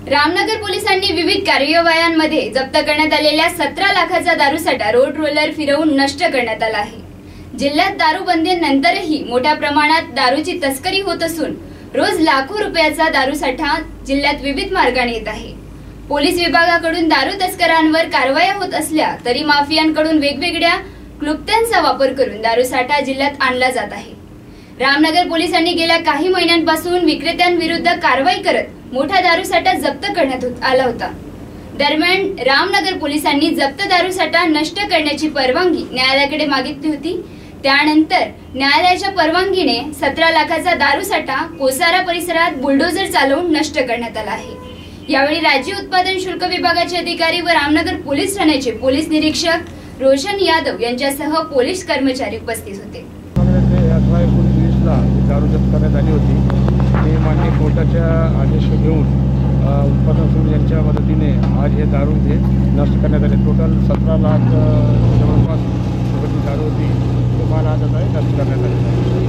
रामनगर पोलिसांनी विविध कार्यवाह्यांमध्ये जप्त करण्यात आलेल्या 17 लाखाचा दारूसाठा रोड रोलर फिरवून नष्ट करण्यात आला आहे। जिल्ह्यात दारूबंदीनंतरही मोठ्या प्रमाणात दारूची तस्करी होत असून रोज लाखो रुपयाचा दारूसाठा जिल्ह्यात विविध मार्गाने येत आहे। पोलीस विभागाकडून दारू तस्करांवर कारवाया होत असल्या तरी माफियांकडून वेगवेगळ्या क्लुप्त्यांचा वापर करून दारूसाठा जिल्ह्यात आणला जात आहे। रामनगर पोलिसांनी गेल्या काही महिन्यांपासून विक्रेत्यांविरुद्ध कारवाई करत मोठा दारूसाठा जप्त करण्यात आला होता। दरम्यान रामनगर पोलिसांनी जप्त दारूसाठा नष्ट करण्याची परवानगी न्यायालयाकडे मागितली होती। त्यानंतर न्यायालयाच्या परवानगीने 17 लाखाचा दारूसाठा कोसारा परिसरात बुलडोजर चालवून नष्ट करण्यात आला आहे। यावेळी राज्य उत्पादन शुल्क विभागाचे अधिकारी व रामनगर पोलीस ठाण्याचे पोलीस निरीक्षक रोशन यादव यांच्यासह पोलीस कर्मचारी उपस्थित होते। दारू जप्त करण्यात आली होती। ते मान्य कोर्टाच्या आदेश घेऊन उत्पादन शुल्क यांच्या मदतीने आज हे दारू नष्ट करण्यात आले। टोटल 17 लाख जवळपास रुपयाची दारू होती। तो माल आज आता नष्ट करण्यात आलेला आहे।